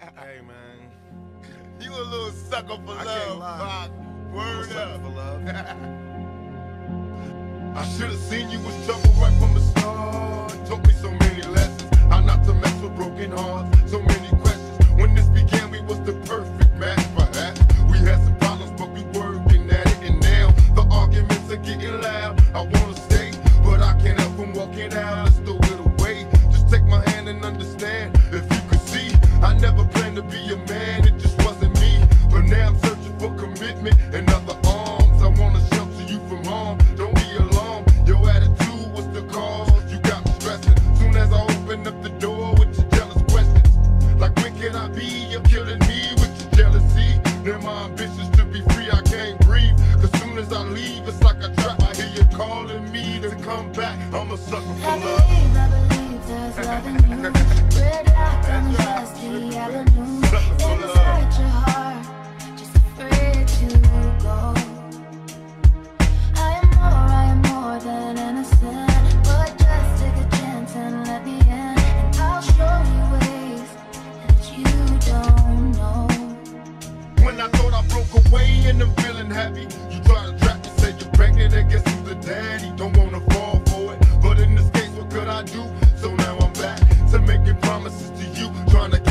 Hey, man. You a little sucker for love, Rock. Word up. For love. I should have seen you was trouble right from the start. Taught me so many lessons. How not to mess with broken hearts. So many questions. When this began, we was the perfect match, perhaps. We had some problems, but we working at it. And now the arguments are getting loud. I wanna stay, but I can't help from walking out. Let's throw it away. Just take my hand and understand. If you could see, I never planned to be a man. It just wasn't me. But now I'm searching for commitment and other arms. I wanna shelter you from harm. Don't be alarmed. Your attitude was the cause. You got me stressing. Soon as I open up the door with your jealous questions, like when can I be? You're killing me with your jealousy. Now my ambitions to be free, I can't breathe. Cause soon as I leave, it's like a trap. I hear you calling me to come back. I'm a sucker for love. I believe there's love in you. Red light on the dusty avenue. Inside your heart, just afraid to go. I am more than innocent. But just take a chance and let me in. And I'll show you ways that you don't know. When I thought I broke away and I'm feeling happy, you try to trap me, say you're pregnant, I guess who's the daddy? Don't wanna fall for it, but in this case, what could I do? So now I'm back to making promises to you, trying to